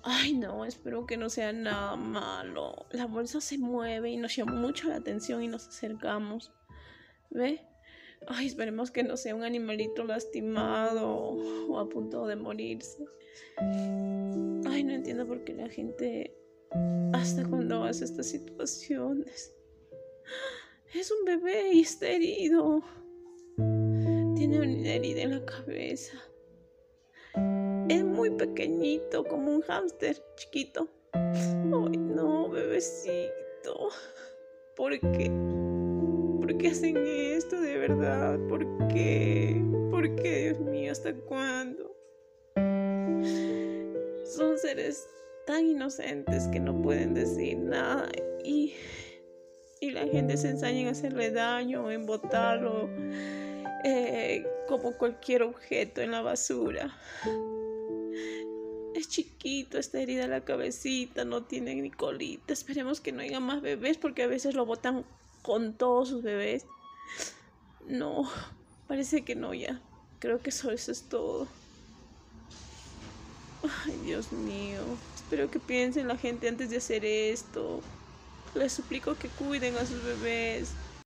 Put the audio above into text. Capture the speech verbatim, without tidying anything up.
Ay, no, espero que no sea nada malo. La bolsa se mueve y nos llama mucho la atención y nos acercamos. ¿Ve? Ay, esperemos que no sea un animalito lastimado o a punto de morirse. Ay, no entiendo por qué la gente, hasta cuando hace estas situaciones. Es un bebé y está herido. Tiene una herida en la cabeza. Es muy pequeñito, como un hámster chiquito. Ay, no, bebecito. ¿Por qué? ¿Por qué hacen esto de verdad? ¿Por qué? ¿Por qué, Dios mío? ¿Hasta cuándo? Son seres tan inocentes que no pueden decir nada y, y la gente se ensaña en hacerle daño, en botarlo eh, como cualquier objeto en la basura. Es chiquito, está herida la cabecita, no tiene ni colita. Esperemos que no haya más bebés porque a veces lo botan con todos sus bebés. No, parece que no ya. Creo que eso, eso es todo. Ay, Dios mío. Espero que piensen la gente antes de hacer esto. Les suplico que cuiden a sus bebés.